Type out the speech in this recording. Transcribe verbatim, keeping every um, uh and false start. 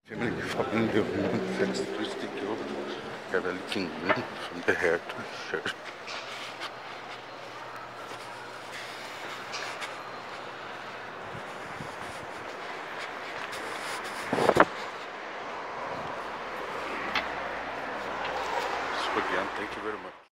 Family following the woman fast to stick over. Got a leaking wound from the hair to the shirt. So again, thank you very much.